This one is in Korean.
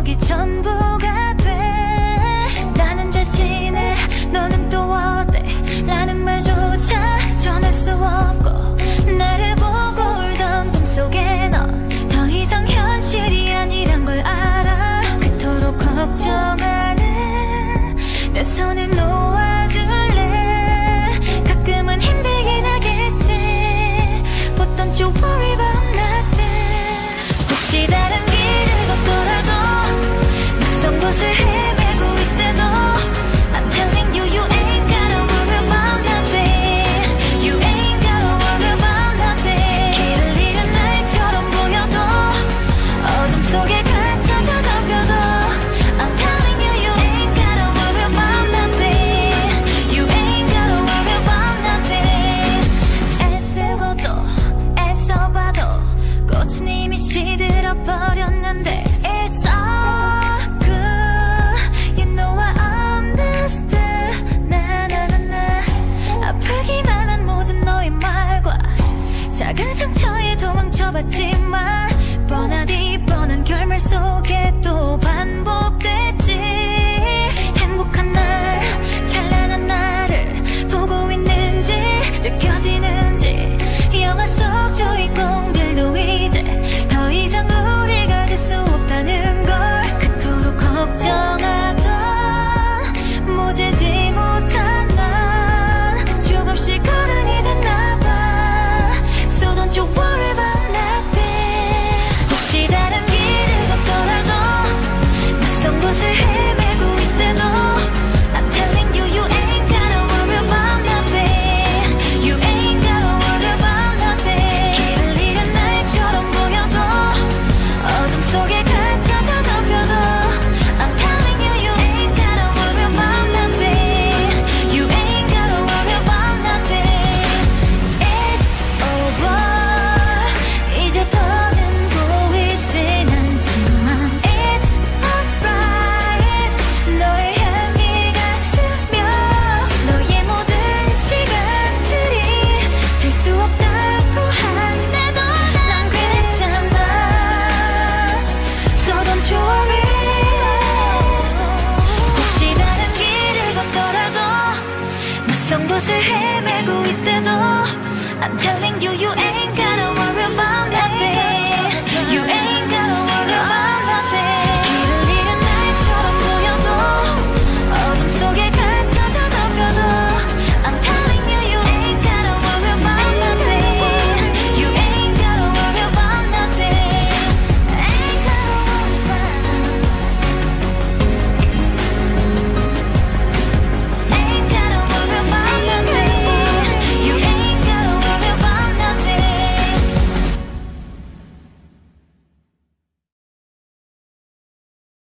그게 전부가 돼. 나는 잘 지내 너는 또 어때 라는 말조차 전할 수 없고 나를 보고 울던 꿈속에 너 더 이상 현실이 아니란 걸 알아. 그토록 걱정하는 내 손을 놓아줄래. 가끔은 힘들긴 하겠지 But don't you worry about nothing. 혹시 다른 길을 걷더라도 낯선 곳을 헤매고 있대도 I'm telling you you ain't gotta worry about nothing. You ain't gotta worry about nothing. 길을 잃은 날처럼 보여도 어둠 속에 갇혀가 덮여도 I'm telling you you ain't gotta worry about nothing. You ain't gotta worry about nothing. 애쓰고도 애써봐도 꽃은 이미 시들어버렸는데 It's all good. You know I understand. 나나나나 아프기만 한 모든 너의 말과 작은 상처에 도망쳐봤지만 뻔하디 뻔한 결말 속에 또 반복됐지. 행복한 날 찬란한 나를 보고 있는지 느껴지는지 영화 속 주인공들도 이제 더 이상 우리가 될 수 없다는 걸 그토록 걱정하던 모질지 못한 나 조금씩 어른이 됐나봐. So don't you worry about nothing. 혹시 다른 길을 걷더라도 낯선 곳을 헤매고 있대도 I'm telling you you ain't gotta worry about nothing. You ain't gotta worry about nothing. 길을 잃은 날처럼 보여도 어둠 속에 갇혀가 덮여도 I'm telling you you ain't gotta worry about nothing. You ain't gotta worry about nothing. It's over. 이제 더는 보이진 않지만 It's alright. 너의 향기가 스며 너의 모든 시간들이 될 수 없다고 한데도 난 괜찮아. So don't you worry. 혹시 다른 길을 걷더라도 낯선 곳을 헤매고 있대도 I'm telling